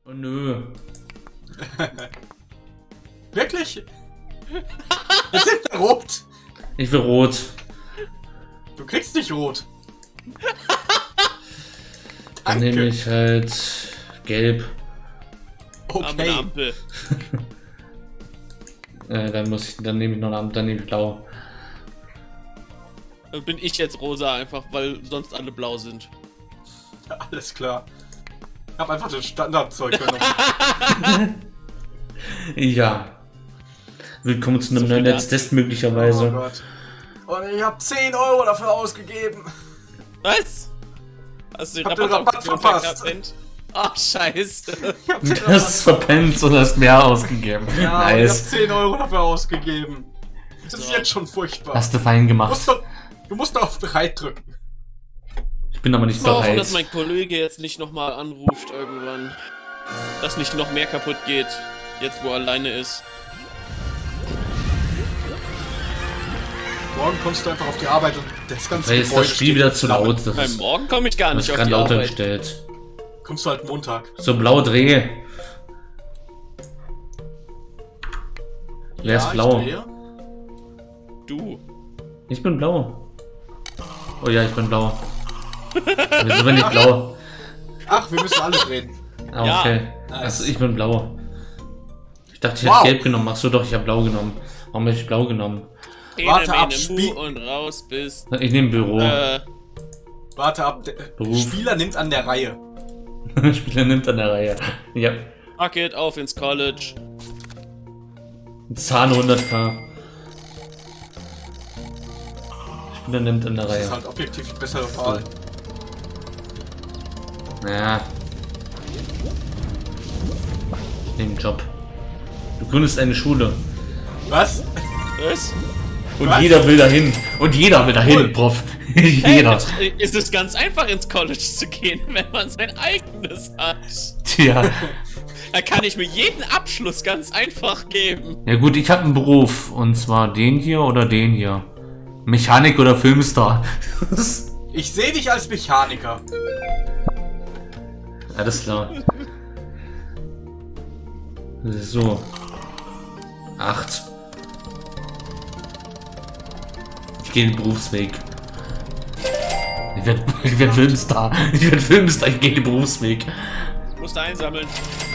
Oh nö. Wirklich? Jetzt ist er rot. Ich will rot. Du kriegst nicht rot. Dann nehme ich halt gelb. Okay. Ampel. Dann nehme ich noch eine Ampel, dann nehme ich blau. Dann bin ich jetzt rosa einfach, weil sonst alle blau sind. Ja, alles klar. Ich hab einfach das Standardzeug genommen. Ja. Willkommen zu einem So viel neuen Netztest Oh möglicherweise. Gott. Und ich hab 10 Euro dafür ausgegeben. Was? Hast du den Hab den Rabatt Rabatt verpasst. verpennt? Ach, scheiße. Ich hab 10 Du hast es verpennt und hast mehr ausgegeben. Ja, und ich hab Nice. 10 Euro dafür ausgegeben. Das ist So. jetzt schon furchtbar. Hast du fein gemacht. Du musst auf bereit drücken. Ich bin aber nicht Ich hoffe, bereit. dass mein Kollege jetzt nicht nochmal anruft irgendwann. Dass nicht noch mehr kaputt geht, jetzt wo er alleine ist. Morgen kommst du einfach auf die Arbeit und das ganze Weil ist das Spiel steht wieder zu Flammen. laut. Das Beim ist Morgen komme ich gar das nicht ist auf gerade die lauter Arbeit. gestellt. Kommst du halt Montag. So, blaue Drehe. Wer ist blau? Ich drehe. Du. Ich bin blau. Oh ja, ich bin blau. Wieso bin ich blau? Ach, wir müssen alle reden. Ah, Ja, okay. nice. Also ich bin blau. Ich dachte, ich Wow. hätte gelb genommen. Ach so, doch, ich habe blau genommen. Warum habe ich blau genommen? Warte ab, Mu Spiel- und raus bist. Ich nehme Büro. Warte ab, der Beruf. Spieler nimmt an der Reihe. Spieler nimmt an der Reihe. Ja. Fuck it, auf ins College. Zahn 100k. Spieler nimmt an der Das ist Reihe. halt objektiv die bessere Wahl. Ja. Ich nehme einen Job. Du gründest eine Schule. Was? Was? Und Was? jeder will dahin. Und jeder will dahin, Prof. Jeder. Hey, es ist ganz einfach ins College zu gehen, wenn man sein eigenes hat. Tja. Da kann ich mir jeden Abschluss ganz einfach geben. Ja gut, ich habe einen Beruf. Und zwar den hier oder den hier. Mechanik oder Filmstar. Ich sehe dich als Mechaniker. Alles klar. So. 8. Ich gehe den Berufsweg. Ich werd Filmstar. Ich werde Filmstar. Ich gehe den Berufsweg. Musst du einsammeln.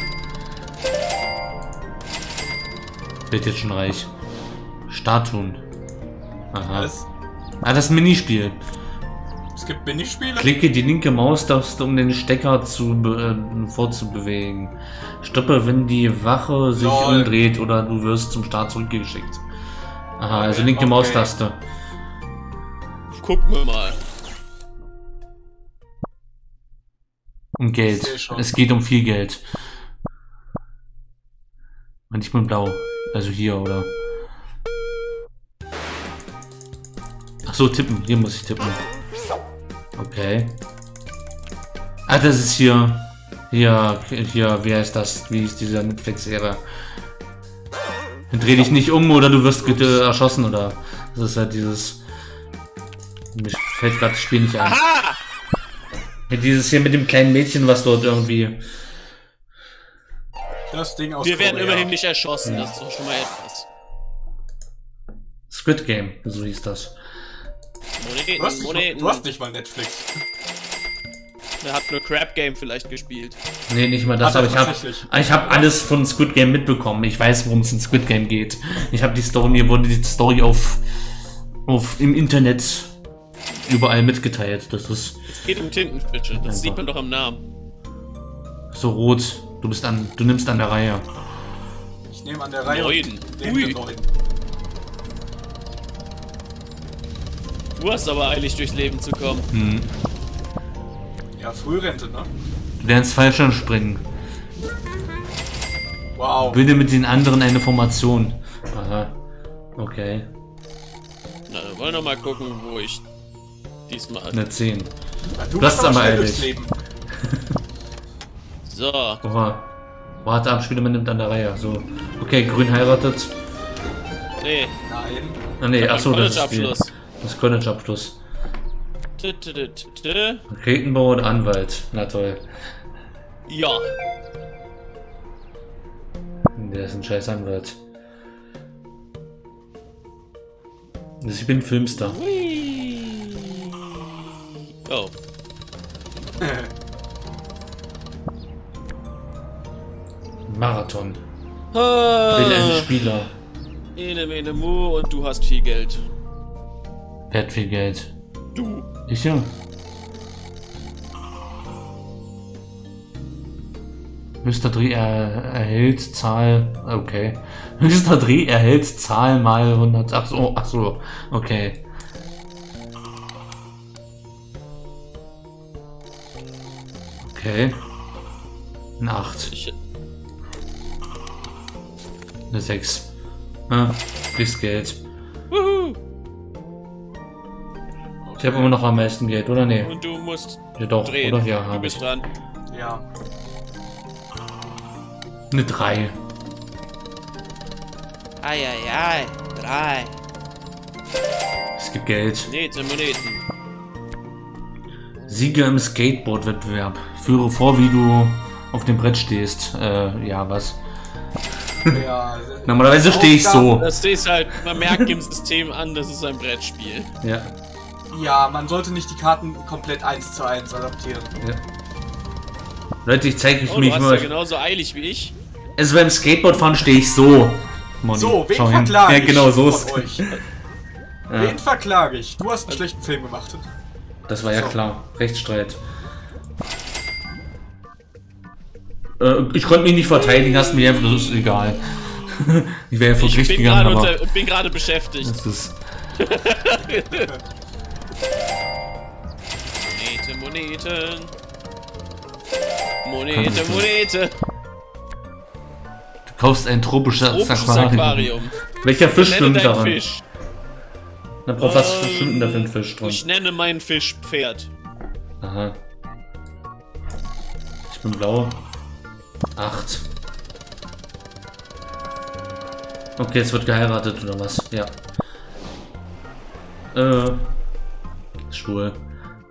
Wird jetzt schon reich. Statuen. Aha. Was? Ah, das Minispiel. Es gibt Minispiele. Klicke die linke Maustaste, um den Stecker vorzubewegen. Stoppe, wenn die Wache sich Lol. umdreht oder du wirst zum Start zurückgeschickt. Aha, also linke Okay. Maustaste. Gucken wir mal. Um Geld. Ich seh schon. Es geht um viel Geld. Und ich bin blau. Also hier, oder? Ach so, tippen. Hier muss ich tippen. Okay. Ah, das ist hier. Hier, wie heißt das? Wie ist dieser Netflix-Serie? Dreh dich nicht um oder du wirst erschossen, oder? Das ist halt dieses. Mir fällt gerade das Spiel nicht ein. Aha! Ja, dieses hier mit dem kleinen Mädchen, was dort irgendwie. Das Ding aus Wir werden Korea. immerhin nicht erschossen, das ist doch schon mal etwas. Squid Game, so hieß das. Du hast, Moneten. nicht, du hast nicht mal Netflix. Er hat nur Crab Game vielleicht gespielt. Nee, nicht mal das, Hat er aber tatsächlich. ich hab alles von Squid Game mitbekommen. Ich weiß, worum es in Squid Game geht. Ich habe die Story, mir wurde die Story im Internet überall mitgeteilt. Das ist Es geht um Tintenfische, das Einfach. sieht man doch am Namen. so rot. Du nimmst an der Reihe. Ich nehme an der Reihe. Neun. und nehme Ui. den neuen. Du hast aber eilig durchs Leben zu kommen. Hm. Ja, Frührente, ne? Du lernst Fallschirmspringen. Wow. Bilde mit den anderen eine Formation. Aha. Okay. Na, dann wollen wir mal gucken, wo ich diesmal. Eine 10. Ja, Du hast aber schnell eilig. durchs Leben. So. Oha. Warte ab, Spieler nimmt an der Reihe. So. Okay, grün heiratet. Nee. Nein. Ah nee, achso, das ist die, College-Abschluss. das College-Abschluss. Tü. Raketenbauer oder Anwalt. Na toll. Ja. Der ist ein scheiß Anwalt. Ich bin Filmstar. Hui. Oh. Marathon. Ah. Will ein Spieler. Ene, mene, mu und du hast viel Geld. Wer hat viel Geld? Du. Ich ja. Höchster Dreh erhält Zahl. Okay. Höchster Dreh erhält Zahl mal 100. Ach so. Okay. Okay. Eine 8. Eine 6. Ah, kriegst Geld. Wuhu. Ich habe immer noch am meisten Geld, oder? Nee. Und du musst Ja doch, drehen. oder? Ja, Du habe ich. bist dran. Ja. Eine 3. Eieiei. 3. Es gibt Geld. Moneten. Sieger im Skateboard-Wettbewerb. Führe vor, wie du auf dem Brett stehst. Ja, was? Ja. Normalerweise stehe ich so. Das ist halt, man merkt im System an, das ist ein Brettspiel. Ja. Ja, man sollte nicht die Karten komplett 1:1 adaptieren. Ja. Leute, ich zeige Oh, mich du hast mal. ja genauso eilig wie ich. Also beim Skateboardfahren stehe ich so. Moni, So, wen schau hin. verklage Ja, ich genau so von ist. euch? Wen verklage ich? Du hast einen schlechten Film gemacht. Das war ja So. klar. Rechtsstreit. Ich konnte mich nicht verteidigen, hast mir einfach, das ist egal. Ich wäre ja vor Gericht Ich bin gegangen, gerade aber bin gerade beschäftigt. das ist. Moneten. Kannst du- Monete. Du kaufst ein tropisches Tropisches Aquarium. Aquarium. Welcher Fisch Nenne schwimmt deinen daran? Fisch. Na, Prof, was schwimmt denn da für ein Fisch drin? Ich nenne meinen Fisch Pferd. Aha. Ich bin blau. 8. Okay, es wird geheiratet oder was? Ja. Schwul.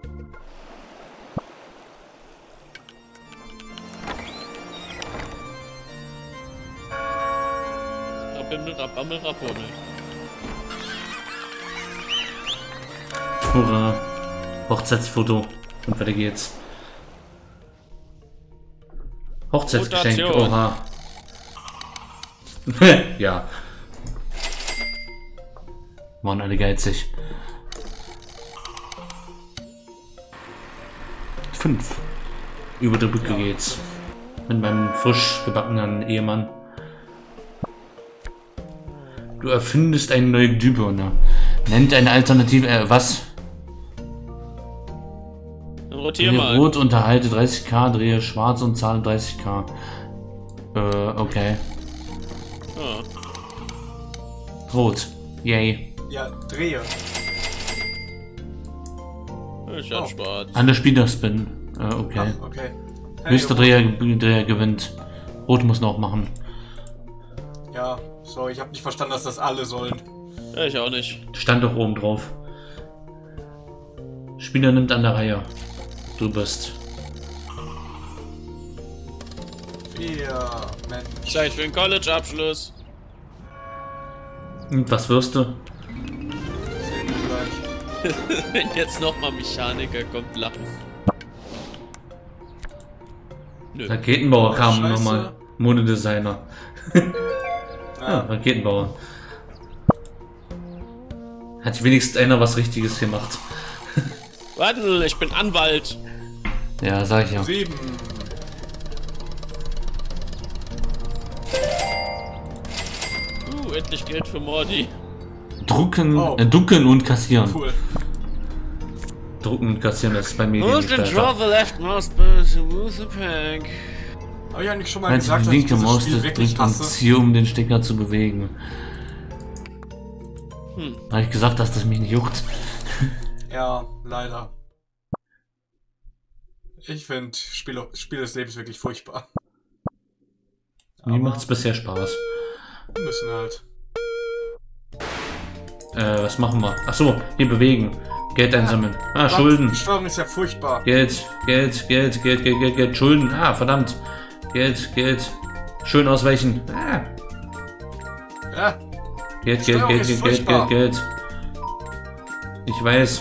Rabimmel, Rabummel. Hurra. Hochzeitsfoto. Und weiter geht's. Hochzeitsgeschenk. Rotation. Oha. Ja. Waren alle geizig. 5. Über die Brücke geht's. Mit meinem frisch gebackenen Ehemann. Du erfindest eine neue Glühbirne. Nennt eine Alternative. Was? Dann rotier Drehe mal. rot, unterhalte 30k, drehe schwarz und zahle 30k. Okay. Ja. Rot. Yay. Ja, drehe. Ich hab Oh. schwarz. An der Spielerspin. Okay. Ach, okay. Höchster Rot. Dreher gewinnt. Rot muss noch machen. Ja, sorry, ich habe nicht verstanden, dass das alle sollen. Ja, ich auch nicht. Stand doch oben drauf. Spieler nimmt an der Reihe. Du bist. 4, Mensch. Zeit für den College-Abschluss. Und was wirst du? Sehen wir gleich. Wenn jetzt nochmal Mechaniker kommt, lachen. Nö. Raketenbauer kam Scheiße. nochmal. Modedesigner. Ja. Raketenbauer. Hat wenigstens einer was Richtiges gemacht. Warte, ich bin Anwalt. Ja, sag ich ja. 7. Endlich Geld für Mordi. Drucken, Oh. ducken und kassieren. Cool. Drucken und kassieren, das ist bei mir Hold and nicht draw the left mouse button to move the pack. Habe ich eigentlich schon mal Meinst du, gesagt, die dass ich linke dieses Maus Spiel das wirklich drückt und hasse? ziehe, um den Stecker zu bewegen. Hm. Habe ich gesagt, dass das mich nicht juckt? Ja, leider. Ich finde Spiel des Lebens wirklich furchtbar. Mir Aber macht's bisher Spaß. wir müssen halt. Was machen wir? Achso, hier bewegen. Geld einsammeln. Ah, Gott, Schulden. Die Steuerung ist ja furchtbar. Geld. Schulden. Ah, verdammt. Geld. Schön ausweichen. Ah. Geld, Steuerung Geld, ist Geld, Geld, Geld, furchtbar. Geld. Ich weiß.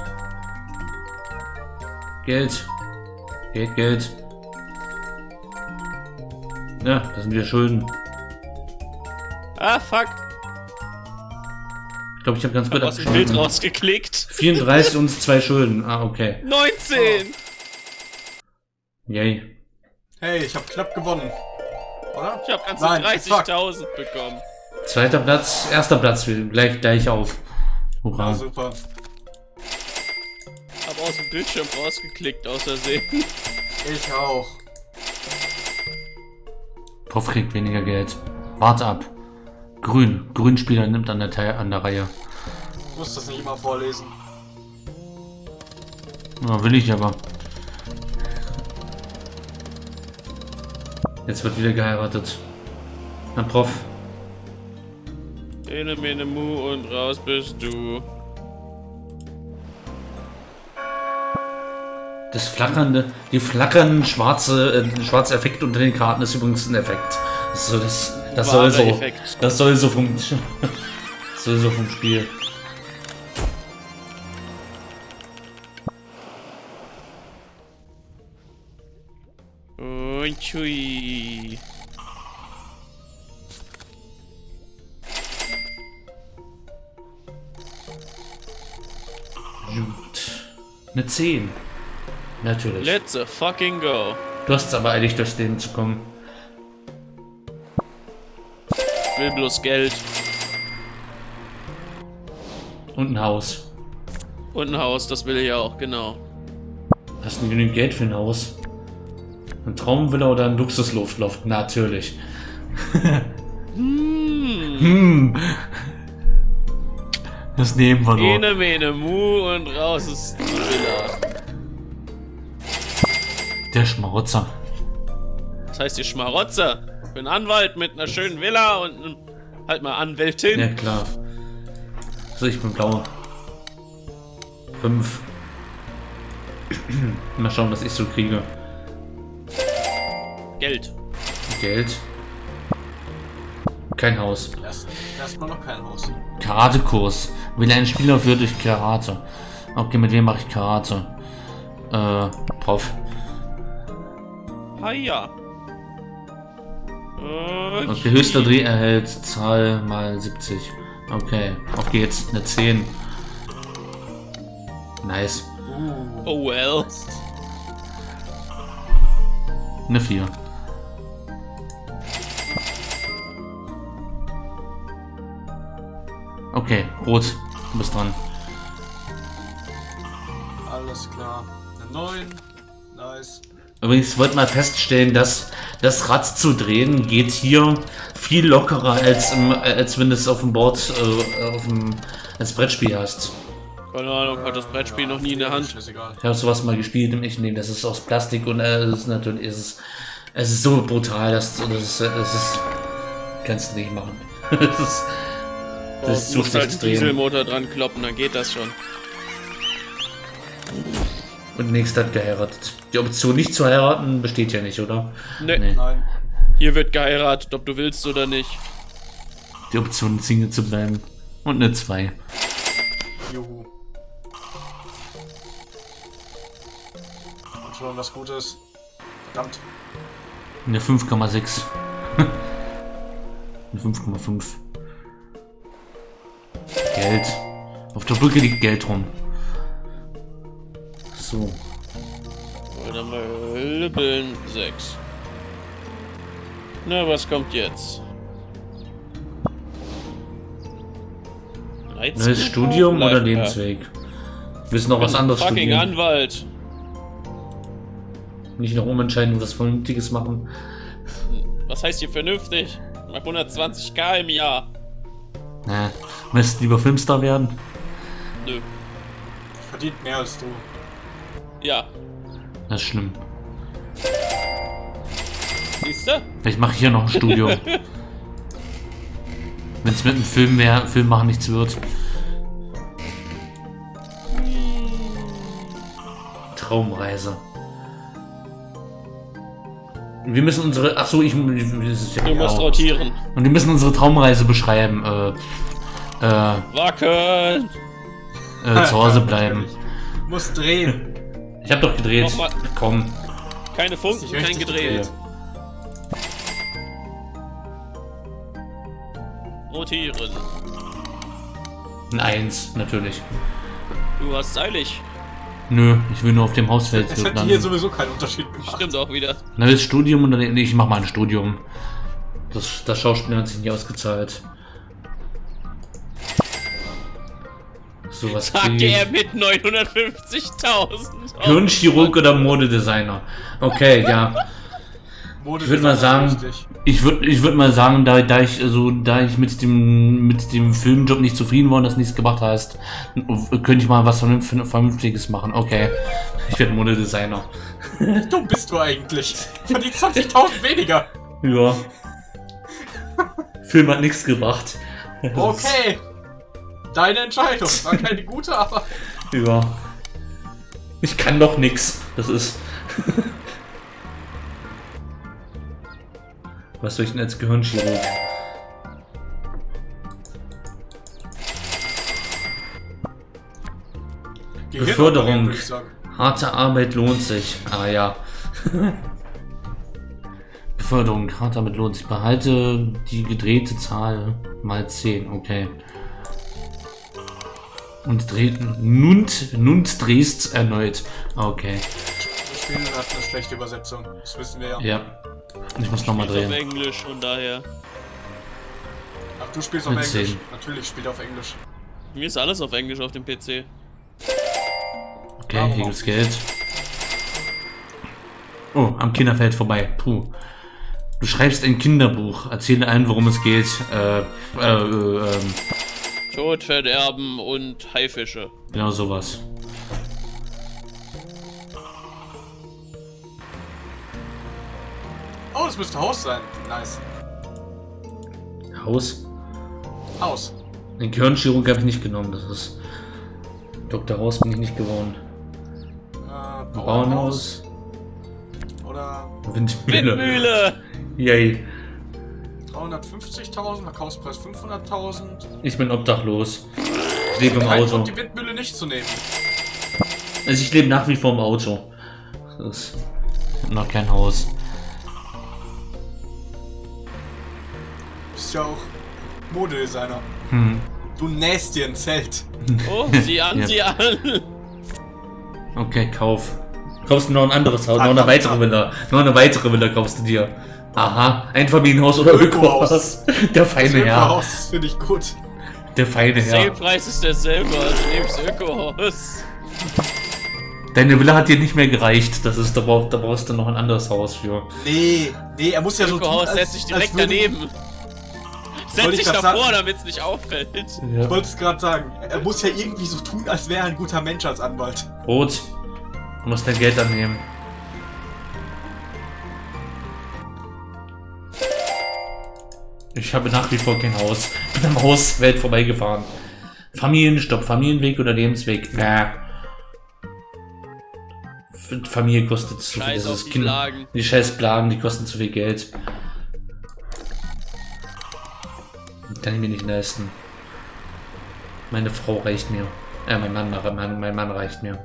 Geld. Geld, Geld. Ja, das sind wieder Schulden. Ah, fuck. Ich glaube, ich habe ganz gut Aus dem Bild abgeschnitten. rausgeklickt. 34 und 2 Schulden. Ah, okay. 19! Yay. Hey, ich habe knapp gewonnen. Oder? Ich habe ganze Nein, 30.000 bekommen. Zweiter Platz, erster Platz, wir gleich auf. Ja, Hurra. super. Hab aus dem Bildschirm rausgeklickt, aus Versehen. Ich auch. Prof kriegt weniger Geld. Warte ab. Grün. Grünspieler nimmt an der Reihe. Ich muss das nicht immer vorlesen. Ja, will ich aber. Jetzt wird wieder geheiratet. Na, Prof. Ene, mene, mu und raus bist du. Die flackernden schwarze Effekt unter den Karten ist übrigens ein Effekt. Das soll so. Effekt. Das soll so vom soll so vom Spiel. Und chui. Gut. Eine 10. Natürlich. Let's fucking go. Du hast es aber eilig, durchs Leben zu kommen. Will bloß Geld. Und ein Haus. Und ein Haus, das will ich auch, genau. Hast du genügend Geld für ein Haus? Ein Traumvilla oder ein Luxusloft? Natürlich. Das nehmen wir doch. Ene, mene, mu und raus ist die Villa. Der Schmarotzer. Das heißt, ihr Schmarotzer. Ich bin Anwalt mit einer schönen Villa und halt mal Anwältin. Ja, klar. So, ich bin blau. 5. Mal schauen, was ich so kriege. Geld. Geld. Kein Haus. Erstmal noch kein Haus. Karatekurs. Will ein Spieler führt durch Karate. Okay, mit wem mache ich Karate? Prof. Ah ja. Okay, höchster Dreh erhält Zahl mal 70. Okay, auf geht's. Eine 10. Nice. Oh well. Eine 4. Okay, rot. Du bist dran. Alles klar. Eine 9. Nice. Übrigens wollte mal feststellen, dass das Rad zu drehen geht hier viel lockerer als wenn du es auf dem Board als Brettspiel hast. Keine Ahnung, hat das Brettspiel noch nie in der Hand. Ist egal. Ich habe sowas mal gespielt im echten Leben. Das ist aus Plastik und es ist natürlich es ist so brutal, das ist kannst du nicht machen. Das ist Du so musst schlecht halt zu einen drehen. Dieselmotor dran kloppen, dann geht das schon. Und nächster hat geheiratet. Die Option nicht zu heiraten besteht ja nicht, oder? Nee. Nein. Hier wird geheiratet, ob du willst oder nicht. Die Option Single zu bleiben. Und eine 2. Juhu. Und schon was Gutes. Verdammt. Eine 5,6. Eine 5,5. Geld. Auf der Brücke liegt Geld rum. So. Oder mal Lippeln 6. Na, was kommt jetzt? 13 Neues Studium oder Life Lebensweg? Willst du noch was anderes Fucking studieren? Anwalt. Nicht noch umentscheiden und was Vernünftiges machen? Was heißt hier vernünftig? Ich mach 120k im Jahr. Ne, möchtest du lieber Filmstar werden? Nö. Verdient mehr als du. Ja. Das ist schlimm. Siehste? Vielleicht mache ich hier noch ein Studium. Wenn es mit dem Film machen nichts wird. Traumreise. Wir müssen unsere... Achso, Du musst rotieren. Und wir müssen unsere Traumreise beschreiben. Wackeln! Zu Hause bleiben. Muss drehen. Ich hab doch gedreht. Nochmal. Komm. Keine Funken, Ist nicht kein richtig gedreht. gedreht. Rotieren. Ein 1, natürlich. Du hast eilig. Nö, ich will nur auf dem Hausfeld Es hätte landen. hier sowieso keinen Unterschied gemacht. Stimmt auch wieder. Na, das Studium und dann. Nee, ich mach mal ein Studium. Das Schauspiel hat sich nicht ausgezahlt. Sowas Sagt wie er mit 950.000. Hirnchirurg oder Modedesigner. Okay, ja. Ich würde mal sagen, ich würde mal sagen, da ich mit dem Filmjob nicht zufrieden war und das nichts gebracht heißt, könnte ich mal was Vernünftiges machen. Okay, ich werde Modedesigner. Wie dumm bist du eigentlich? Verdient 20.000 weniger. Ja. Film hat nichts gebracht. Okay. Deine Entscheidung. War keine gute, aber... Ja. Ich kann doch nix. Das ist... Was soll ich denn als Gehirnchirurg? Beförderung. würde ich sagen. Harte Arbeit lohnt sich. Ah ja. Beförderung. Harte Arbeit lohnt sich. Behalte die gedrehte Zahl mal 10. Okay. Und nun drehst erneut. Okay. Das Spiel hat eine schlechte Übersetzung. Das wissen wir ja. Ja. Ich muss nochmal Spielt auf drehen. Englisch, von daher. Ach, du spielst auf Mit Englisch. 10. Natürlich spielt er auf Englisch. Mir ist alles auf Englisch auf dem PC. Okay, hier gibt's Geld. Oh, am Kinderfeld vorbei. Puh. Du schreibst ein Kinderbuch. Erzähle allen, worum es geht. Tod, Verderben und Haifische. Genau sowas. Oh, das müsste Haus sein. Nice. Haus? Haus. Den Gehirnchirurg habe ich nicht genommen. Das ist... Dr. Haus bin ich nicht geworden. Bauernhaus. Oder Windmühle. Windmühle! Yay. 350.000, Verkaufspreis 500.000. Ich bin obdachlos. Ich lebe im Kein Auto. Grund, die Windmühle nicht zu nehmen. Also ich lebe nach wie vor im Auto. Das ist noch kein Haus. Bist ja auch Modedesigner. Hm. Du nähst dir ein Zelt. Oh, sieh an, Ja. sieh an! Okay, kauf. Kaufst du noch ein anderes Haus, noch eine weitere Villa. Noch eine weitere Villa kaufst du dir. Aha, Einfamilienhaus oder Ökohaus. Ökohaus. Der feine Herr. Haus, das finde ich gut. Der feine Herr. Salepreis ist derselbe, also nehm's Ökohaus. Deine Villa hat dir nicht mehr gereicht. Das ist, da brauchst du noch ein anderes Haus für. Nee, er muss ja so tun, Ökohaus als, setz dich direkt als würde- daneben. Setz Wollte dich ich grad davor, sagen. damit's nicht auffällt. Ich Ja. wollte es gerade sagen. Er muss ja irgendwie so tun, als wäre er ein guter Mensch als Anwalt. Rot. Du musst dein Geld annehmen. Ich habe nach wie vor kein Haus. Bin am Hauswelt vorbeigefahren. Familienstopp, Familienweg oder Lebensweg? Familie kostet zu viel. Scheiß Das auf ist die Plagen. Die scheiß Plagen, die kosten zu viel Geld. Kann ich mir nicht leisten. Meine Frau reicht mir. Mein Mann reicht mir.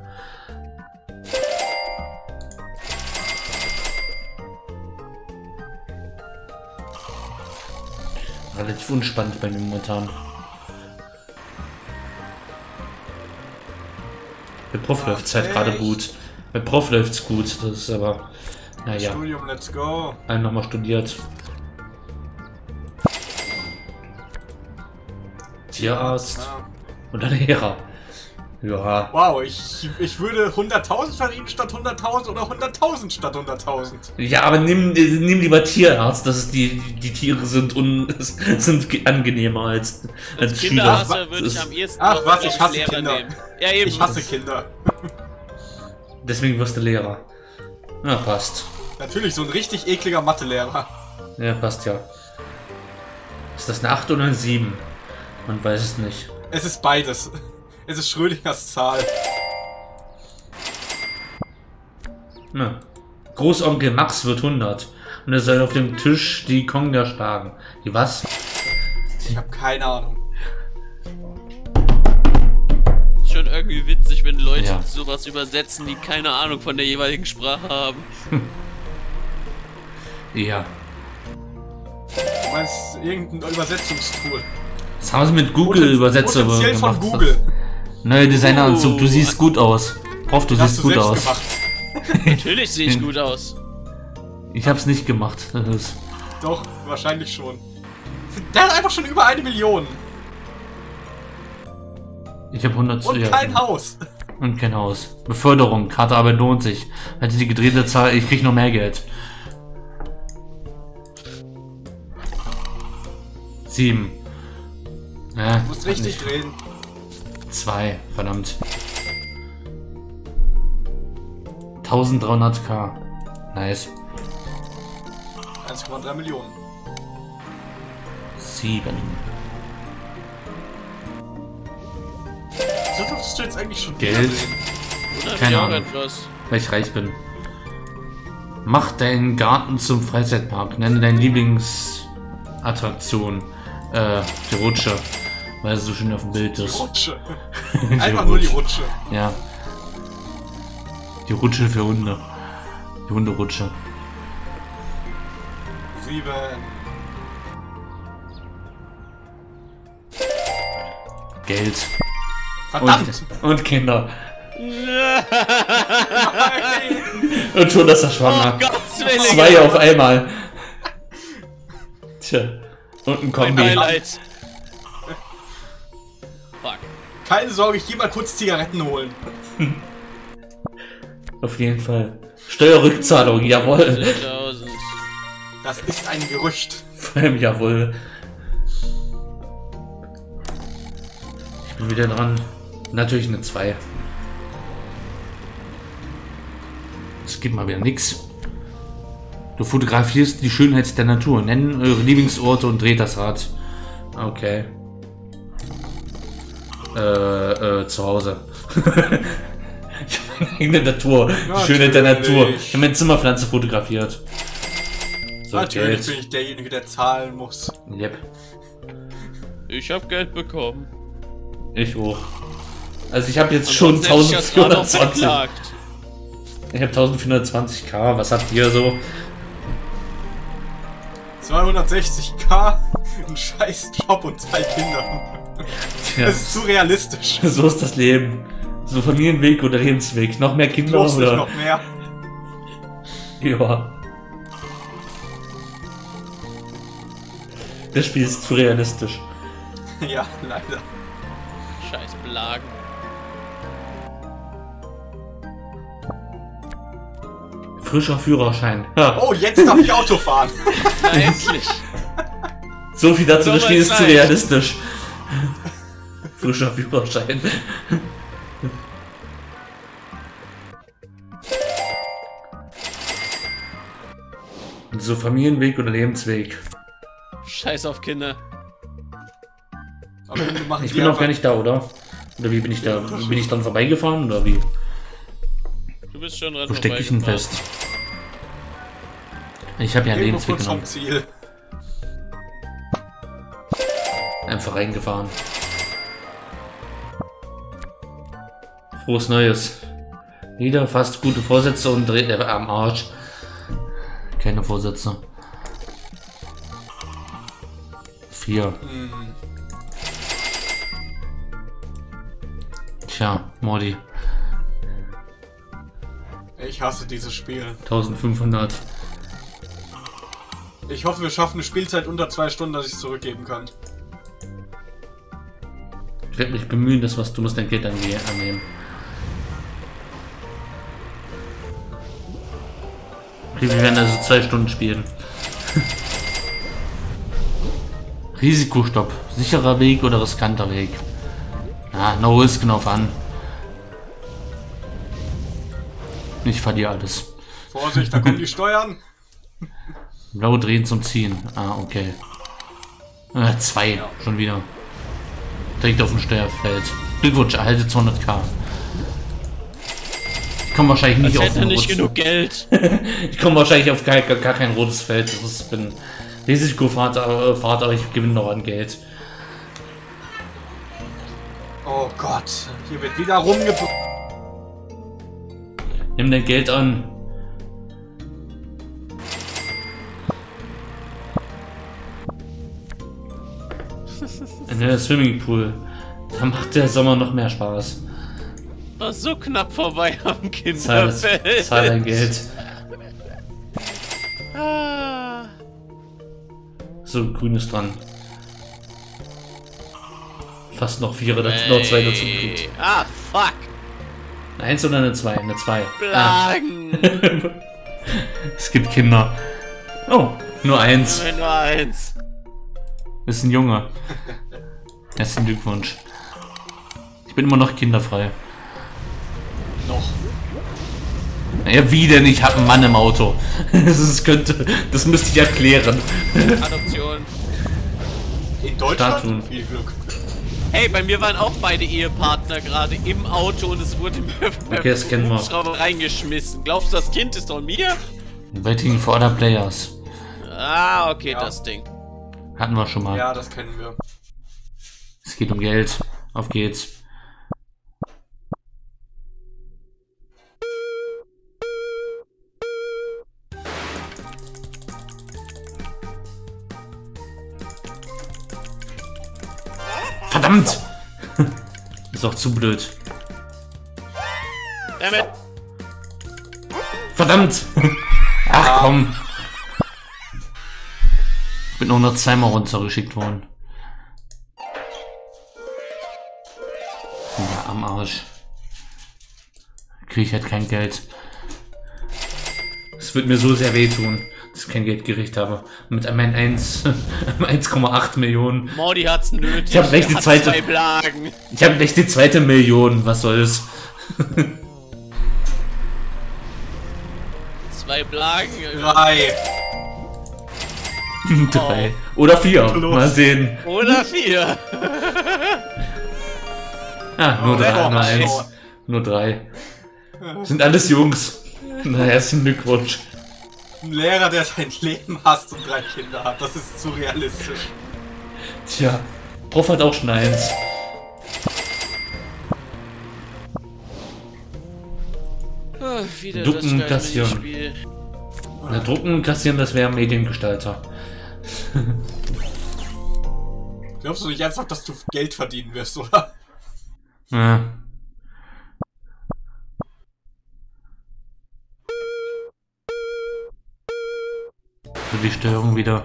Relativ unspannend bei mir momentan. Bei Prof läuft's halt gerade gut. Bei Prof läuft's gut, das ist aber... Naja, Studium, let's go. einen nochmal studiert. Tierarzt Ja. und ein Lehrer. Ja, Wow, ich würde 100.000 verdienen statt 100.000 oder 100.000 statt 100.000. ja, aber nimm lieber Tierarzt, das ist die Tiere sind sind angenehmer als Als Schüler. Kinderhasser würde ich am ehesten Ach noch was, als ich hasse Lehrer Kinder. nehmen. Ja, eben. Ich hasse Kinder. Deswegen wirst du Lehrer. Ja, passt. Natürlich, so ein richtig ekliger Mathelehrer. Ja, passt ja. Ist das eine 8 oder eine 7? Man weiß es nicht. Es ist beides. Es ist Schrödingers Zahl. Ja. Großonkel Max wird 100. Und er soll auf dem Tisch die Konga schlagen. Die was? Ich habe keine Ahnung. irgendwie witzig, wenn Leute Ja. sowas übersetzen, die keine Ahnung von der jeweiligen Sprache haben. Ja. Du meinst irgendein Übersetzungstool. Das haben sie mit Google Übersetzer Potenziell gemacht. von Google. Neuer Designeranzug, du siehst gut aus. Prof, du Hast siehst du gut selbst aus. gemacht. Natürlich sehe ich gut aus. Ich hab's nicht gemacht. Das ist Doch, wahrscheinlich schon. Der hat einfach schon über 1 Million. ich habe 100 Und kein Haus. Und kein Haus. Beförderung, harte Arbeit lohnt sich. Also die gedrehte Zahl, ich krieg noch mehr Geld. 7. Ja, Du musst richtig drehen. 2, verdammt. 1300k. Nice. 1,3 Millionen. 7. So durftest du jetzt eigentlich schon Geld. wieder drehen. Oder Keine auch Ahnung. etwas. Weil ich reich bin. Mach deinen Garten zum Freizeitpark. Nenne deine Lieblingsattraktion. Die Rutsche. Weil es so schön auf dem Bild Die ist. Rutsche. Die Einfach nur die Rutsche. Ja. Die Rutsche für Hunde. Die Hunderutsche. 7. Geld. Verdammt! Und Kinder. Nein! Und schon ist er schwanger. Oh Gott, Zwillinge. 2 auf einmal. Tja. Und ein Mein Kombi. Highlight. Fuck. Keine Sorge, ich geh mal kurz Zigaretten holen. Auf jeden Fall. Steuerrückzahlung, jawohl. 10.000. Das ist ein Gerücht. Vor allem jawohl. Ich bin wieder dran. Natürlich eine 2. Es gibt mal wieder nix. Du fotografierst die Schönheit der Natur. Nennen eure Lieblingsorte und dreht das Rad. Okay. Zu Hause. Ich habe meine eigene Natur. Die Schönheit der Natur. Natürlich. Ich habe meine Zimmerpflanze fotografiert. So, Natürlich Geld. bin ich derjenige, der zahlen muss. Yep. Ich hab Geld bekommen. Ich hoch. Also ich habe jetzt schon Ansonsten hätte ich das Rad auch 1420. verklagt. Ich habe 1420k. Was habt ihr so? 260k, ein scheiß Job und 2 Kinder. Tja, Das ist zu realistisch. so ist das Leben. So Familienweg oder Lebensweg. Noch mehr Kinder Bloß nicht oder? noch mehr. Ja. Das Spiel ist zu realistisch. Ja, leider. Scheiß Belagen. Frischer Führerschein. Ja. Oh, jetzt darf ich Auto fahren. Na, endlich. So viel dazu, das So Spiel ist zu weit. realistisch. Frischer Führerschein. So Familienweg oder Lebensweg? Scheiß auf Kinder. Aber wir machen Ich die bin noch einfach- gar nicht da, oder? Oder wie bin ich da? Bin ich dann vorbeigefahren oder wie? Du bist schon dran. Wo stecke ich denn vorbeigefahren. fest? Ich habe ja einen Irgendwo Lebensweg kurz vom genommen. Ziel. Einfach reingefahren. Frohes Neues. Wieder fast gute Vorsätze und dreht am Arsch. Keine Vorsätze. 4. Tja, Mordi. Ich hasse dieses Spiel. 1500. Ich hoffe, wir schaffen eine Spielzeit unter 2 Stunden, dass ich es zurückgeben kann. Ich werde mich bemühen, dass was du musst dein Geld annehmen. Okay, wir werden also 2 Stunden spielen. Risikostopp. Sicherer Weg oder riskanter Weg? Ja, no risk, no fun. Ich verliere alles. Vorsicht, da kommen die Steuern. Blau drehen zum Ziehen. Ah, okay. 2. Schon wieder. Direkt auf dem Steuerfeld. Glückwunsch, erhalte 200k. Ich komme wahrscheinlich nicht Als auf hätte ein nicht rotes. genug Geld. Ich komme wahrscheinlich auf gar kein rotes Feld. Das ist, ich bin Risikofahrt, aber ich gewinne noch an Geld. Oh Gott, hier wird wieder rumgebracht. Nimm dein Geld an. In der Swimmingpool. Da macht der Sommer noch mehr Spaß. War so knapp vorbei am Kinderfeld. Zahl dein Geld. Ah. So, grün ist dran. Fast noch 4 oder noch 2 dazu gekriegt. Ah, fuck. Eine 1 oder eine 2? Eine 2. Blagen. Es gibt Kinder. Oh, nur 1. Nur 1. Ist ein Junge. Herzlichen Glückwunsch. Ich bin immer noch kinderfrei. Noch. Ja, wie denn? Ich habe einen Mann im Auto. Das müsste ich erklären. Adoption. In Deutschland? Statuen. Viel Glück. Hey, bei mir waren auch beide Ehepartner gerade im Auto und es wurde mir Okay, das kennen wir. Hubschrauber reingeschmissen. Glaubst du, das Kind ist von mir? Waiting for other players. Ah, okay, Ja. das Ding. Hatten wir schon mal. Ja, das kennen wir. Es geht um Geld. Auf geht's. Verdammt! Ist auch zu blöd. Damit. Verdammt! Ach komm! Ich bin nur noch 2-mal runtergeschickt worden. Ja, am Arsch. Kriege ich halt kein Geld. Es wird mir so sehr wehtun, dass ich kein Geld gekriegt habe. Mit einem 1,8 Millionen. Mordi hat's nötig. Ich hab gleich die Er hat zweite- 2 Blagen. Ich habe gleich die 2. Million. Was soll's? 2 Blagen. 3. 3. Oder 4. Los. Mal sehen. Oder 4. Ah, nur Oh, 3. oh, Nur 1. oh. Nur 3. Sind alles Jungs. Na, herzlichen Glückwunsch. Ein Lehrer, der sein Leben hasst und 3 Kinder hat. Das ist zu realistisch. Tja, Prof hat auch schon 1. Wieder Ducken, das kassieren. Spiel. Na, drucken, kassieren, das wäre Mediengestalter. Glaubst du nicht ernsthaft, dass du Geld verdienen wirst, oder? Ja. So die Störung wieder.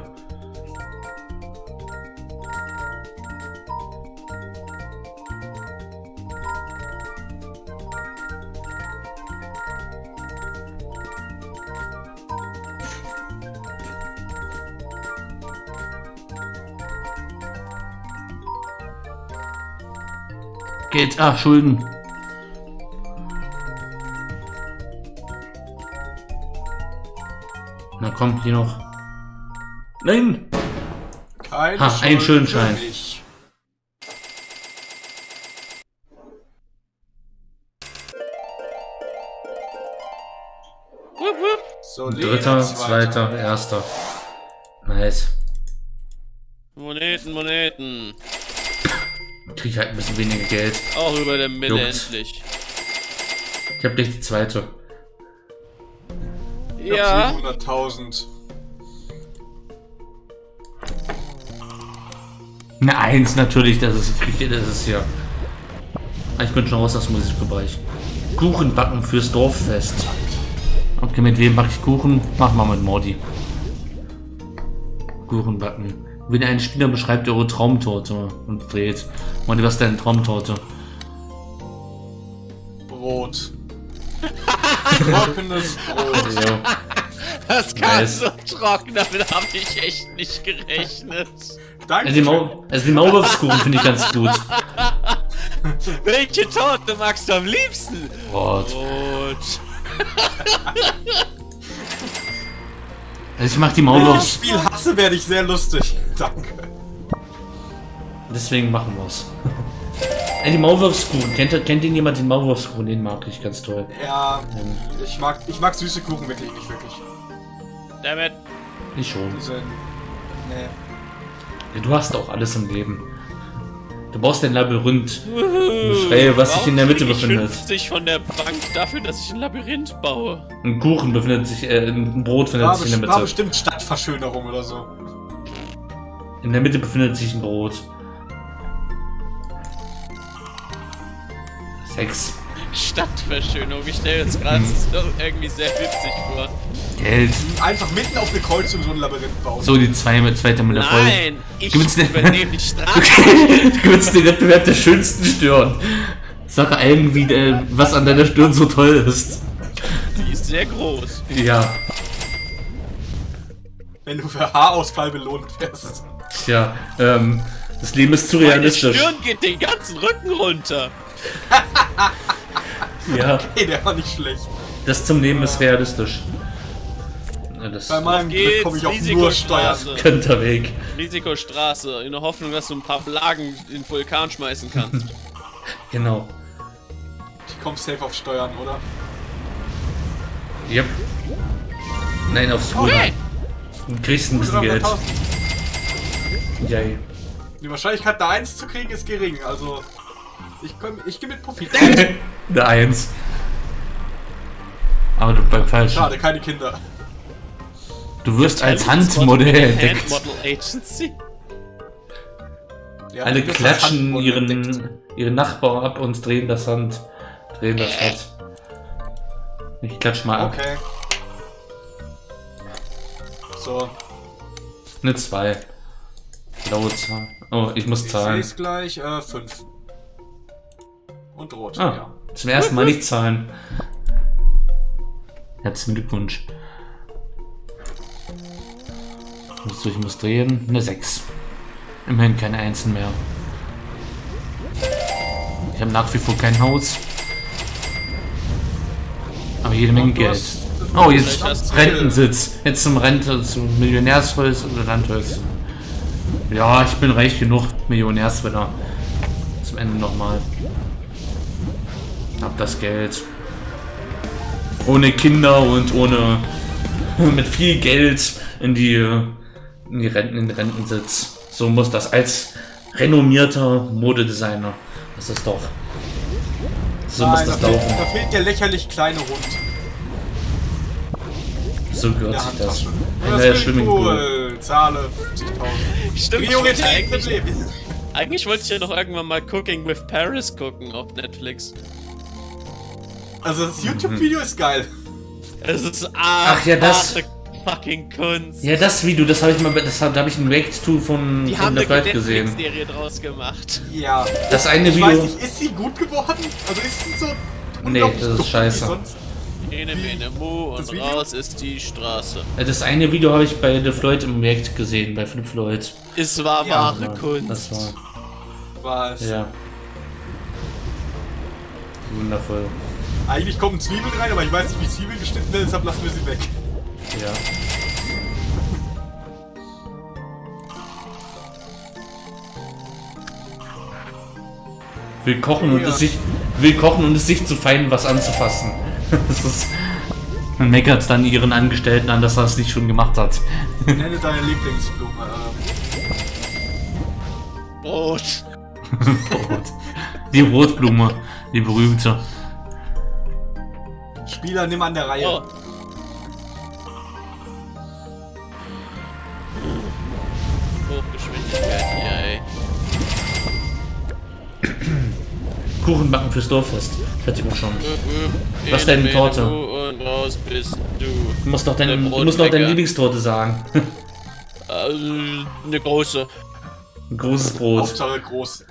Geld, Schulden. Na komm, hier noch. Nein! Keine Ha, ein Schuld Schönschein. für mich. Wupp, wupp. Solide 3., 2., 1. Nice. Moneten, Moneten. Krieg ich halt ein bisschen weniger Geld. Auch über der Mille Juckt's. endlich. Ich hab gleich die 2. Ich Ja. hab 700.000. Eine 1 natürlich, das ist hier. Ich bin schon raus aus dem Musikbereich. Kuchen backen fürs Dorffest. Okay, mit wem backe ich Kuchen? Mach mal mit Mordi. Kuchen backen. Wenn ein Spieler beschreibt eure Traumtorte und dreht. Mordi, was ist deine Traumtorte? Brot. Trockenes Brot. Ja. Das kam Nice. so trocken, damit habe ich echt nicht gerechnet. Danke. Also die Maulwurfskuchen finde ich ganz gut. Welche Torte magst du am liebsten? Brot. Brot. Also ich mag die Wenn ich das Maulwurfs. Spiel hasse, werde ich sehr lustig. Danke. Deswegen machen wir's. Die Maulwurfskuchen. Kennt den jemand den Maulwurfskuchen? Den mag ich ganz toll. Ja, ich mag süße Kuchen wirklich nicht wirklich. Damit. Ich schon. Diese, nee. Ja, du hast auch alles im Leben. Du brauchst ein Labyrinth. Beschreibe, was sich in der Mitte befindet. 50 von der Bank dafür, dass ich ein Labyrinth baue. Ein Kuchen befindet sich, ein Brot befindet sich in der War Mitte. bestimmt Stadtverschönerung oder so. In der Mitte befindet sich ein Brot. 6. Stadtverschönerung. Ich stelle jetzt gerade irgendwie sehr witzig vor. Geld. Einfach mitten auf eine Kreuzung so ein Labyrinth bauen. So, die zweite mit Erfolg. Nein, ich Gewinnst den- übernehme die Straße. Du gewinnst den Wettbewerb der schönsten Stirn. Sag allen, was an deiner Stirn so toll ist. Die ist sehr groß. Ja. Wenn du für Haarausfall belohnt wirst. Tja, das Leben ist zu Meine realistisch. Stirn geht den ganzen Rücken runter. Ja, Hey, der war nicht schlecht. das zum Leben ist realistisch. Ja, das Bei meinem Glück komme ich auf nur Steuern. Risikostraße. könnte der Weg. Risikostraße. In der Hoffnung, dass du ein paar Plagen in den Vulkan schmeißen kannst. Genau. Ich komme safe auf Steuern, oder? Yep. Nein, aufs Grüne. Okay. Du kriegst ein bisschen Geld. 300.000. Yay. Die Wahrscheinlichkeit, da 1 zu kriegen, ist gering. Also, ich gehe mit Profit. Eine 1. Aber du beim Falschen. Schade, keine Kinder. Du wirst als Handmodell entdeckt. Handmodel Agency. Ja, Alle du wirst klatschen als Handmodel entdeckt. ihren Nachbar ab und drehen das Rad. Ich klatsch mal ab. Okay. So, Eine 2. Blaue Zahl. Oh, ich muss ich zahlen. sehe es gleich. 5. Und rot, Ah, ja. zum ersten Mal nicht zahlen. Herzlichen Glückwunsch. So, ich muss drehen. Eine 6. Immerhin keine Einsen mehr. Ich habe nach wie vor kein Haus. Aber jede Menge Und du Geld. hast- Oh, jetzt hast Rentensitz. Jetzt zum Millionärsholz oder Landholz. Ja, ich bin reich genug. Millionärswinner. Zum Ende nochmal. Hab das Geld. Ohne Kinder und ohne. Mit viel Geld in den Rentensitz. So muss das als renommierter Modedesigner. Das ist doch. So muss Nein, das da fehlt, laufen. da fehlt der lächerlich kleine Hund So in gehört der sich das. Handtasche. Ein Das neuer ist Swimmingpool. cool. Zahle 50.000. Stimmt, ich Priorität wollte des Lebens. eigentlich wollte ich ja noch irgendwann mal Cooking with Paris gucken auf Netflix. Also das YouTube-Video ist geil. Es ist Ach ja, das- fucking Kunst. Ja, das Video, das habe ich mal, da habe ich ein React-To von Die haben der eine Flight gesehen. Netflix-Serie draus gemacht. Ja. Das eine Ich weiß Video. nicht, ist sie gut geworden? Also ist sie so Nee, unglaublich das ist dumm wie scheiße. sonst? Ene, bene, mu Das und Video? raus ist die Straße. Das eine Video habe ich bei The Floyd im React gesehen, bei Flip Floyd. Es war Ja, wahre Das Kunst. war. Was? Ja. Wundervoll. Eigentlich kommen Zwiebeln rein, aber ich weiß nicht, wie Zwiebeln geschnitten sind, deshalb lassen wir sie weg. Ja. Will kochen und Ja. es sich zu fein was anzufassen. Das ist. Man meckert dann ihren Angestellten an, dass er es nicht schon gemacht hat. Nenne deine Lieblingsblume. Brot. Rot. Die Rotblume, die berühmte. Spieler, nimm an der Reihe. Oh. Hochgeschwindigkeit, yay. Kuchen backen fürs Dorffest. Hätte ich mir schon. Was ist deine Torte? Und raus bist du. Du musst doch Der du musst noch deine Brotbäcker. Lieblingstorte sagen. Eine große. Ein großes Brot. Hauptsache groß.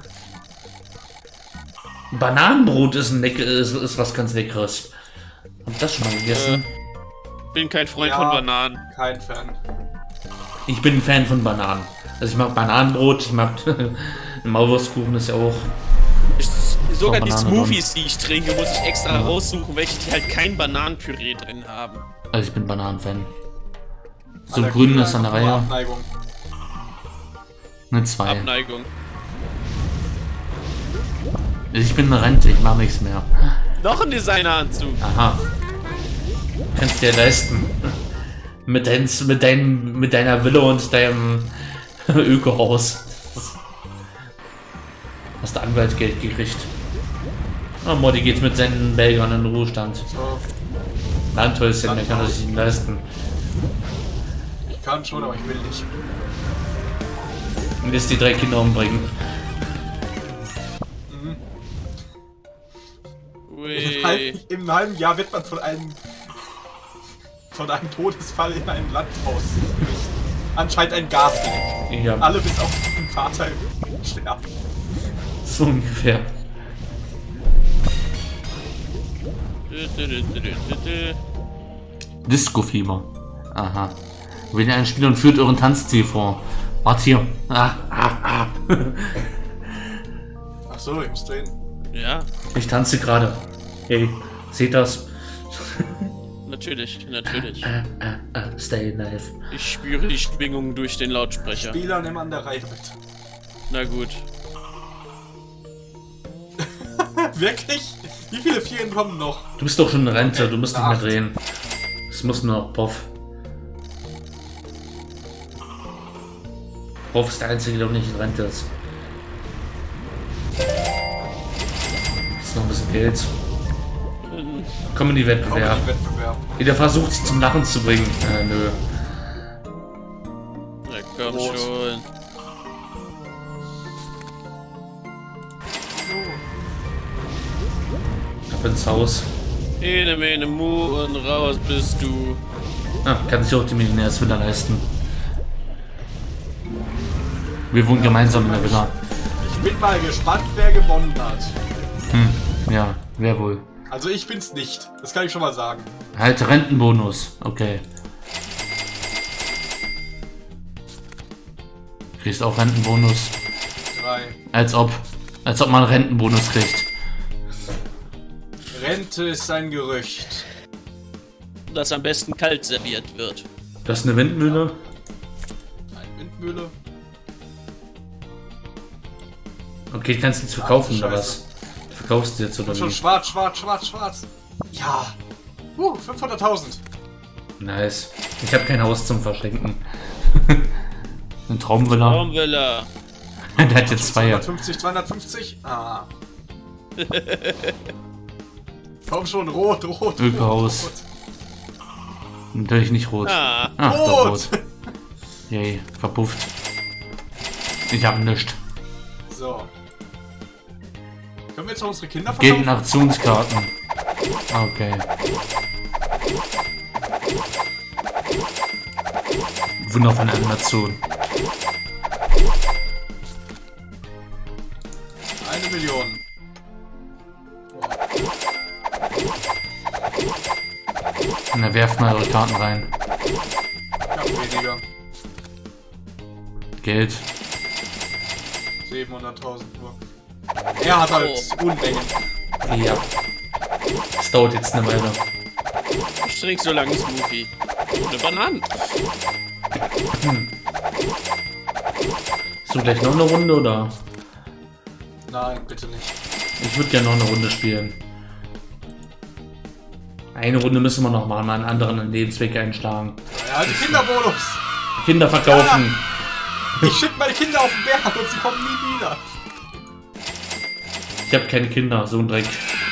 Bananenbrot ist, ist was ganz Leckeres. Hab das schon mal gegessen? Bin kein Freund Ja. von Bananen. Kein Fan. Ich bin ein Fan von Bananen. Also ich mag Bananenbrot, ich mag Maulwurstkuchen ist ja auch. Sogar Oh, die Banane Smoothies, die ich trinke, muss ich extra raussuchen, welche die halt kein Bananenpüree drin haben. Also ich bin Bananenfan. So Allergie grün ist an der einfach nur Reihe. Abneigung. Eine 2. Abneigung. Ich bin eine Rente, ich mache nichts mehr. Noch ein Designeranzug. Aha. Kannst dir leisten. Mit deiner Villa und deinem Ökohaus. Hast du Anwaltgeld gekriegt. Oh, Modi geht mit seinen Belgern in den Ruhestand. So, Landhäuschen, der kann er sich nicht leisten. ich kann schon, aber ich will nicht. Und lässt die 3 Kinder umbringen. Ui. Im halben Jahr wird man von einem Todesfall in einem Landhaus gerichtet. Anscheinend ein Gasleck. Ja, Alle bis auf den Vater sterben. so ungefähr. Disco-Fieber. Aha. Wählt ein Spiel und führt euren Tanzstil vor. Wart hier. Ach so, ich muss drehen. Ja, Ich tanze gerade. Hey, seht das? natürlich, natürlich. Stay alive. Ich spüre die Schwingung durch den Lautsprecher. Spieler, nimm an der Reihe mit. Na gut. Wirklich? Wie viele Vieren kommen noch? Du bist doch schon in Rente, du musst nicht mehr 8. drehen. Es muss nur noch Poff. Poff ist der Einzige, der noch nicht in Rente ist. Jetzt noch ein bisschen Geld. Komm in die Wettbewerb. Wettbewerb. Jeder versucht sich zum Lachen zu bringen. Nö. Na komm Rot. schon. Ab ins Haus. Ene, mene, mu und raus bist du. Ah, kann sich auch die Millionärsvilla leisten. Wir wohnen gemeinsam in der Villa. Ich bin mal gespannt, wer gewonnen hat. Ja, wer wohl? Also ich bin's nicht. Das kann ich schon mal sagen. Halt Rentenbonus. Okay. Kriegst auch Rentenbonus. 3. Als ob man einen Rentenbonus kriegt. Rente ist ein Gerücht. Das am besten kalt serviert wird. Das ist eine Windmühle. Eine Windmühle. Okay, kannst du jetzt verkaufen oder Scheiße. was? Du verkaufst jetzt oder Schon wie? schwarz, schwarz, schwarz, schwarz. Ja. 500.000. Nice. Ich habe kein Haus zum Verschenken. Ein Traumvilla. Traumvilla. Der hat jetzt 2. 250, 250. Ah. Komm schon, rot, rot. Ökohaus. Rot. Natürlich nicht rot. Ah, Doch Rot. rot. Yay, verpufft. Ich hab nichts. So. Können wir jetzt noch unsere Kinder Gelten verkaufen? Aktionskarten. Okay. Wundervolle Animation. 1 Million. Na, werft mal eure Karten rein. Ich hab weniger. Geld. 700.000 nur. Er hat halt Unmengen. Ja. Es dauert jetzt eine Weile. ich trink so lange Smoothie. Eine Banane. Hast du gleich noch eine Runde oder? Nein, bitte nicht. Ich würde gerne noch eine Runde spielen. Eine Runde müssen wir noch machen, mal einen anderen Lebensweg einschlagen. Ja, die Kinderbonus. Kinder verkaufen. Ich schicke meine Kinder auf den Berg und sie kommen nie wieder. Ich habe keine Kinder, so ein Dreck.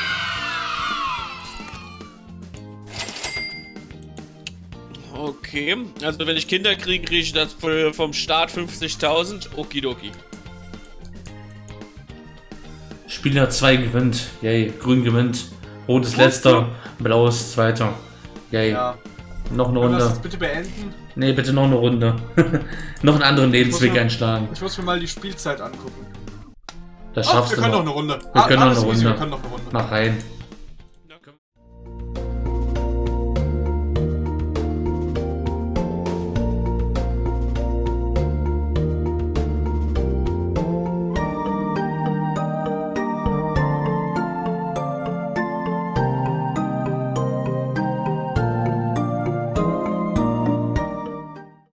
Okay, also wenn ich Kinder kriege, kriege ich das vom Start 50.000. Okidoki. Spieler 2 gewinnt. Yay. Grün gewinnt. Rot ist letzter. Blau ist zweiter. Yay. Ja. Noch eine Können wir das Runde. jetzt bitte beenden? Nee, bitte noch eine Runde. Noch einen anderen Lebensweg muss mir- einschlagen. Ich muss mir mal die Spielzeit angucken. Das Ach, schaffst wir du können noch noch. eine Runde. Wir können noch alles eine easy, Runde. Wir können noch eine Runde. Mach rein.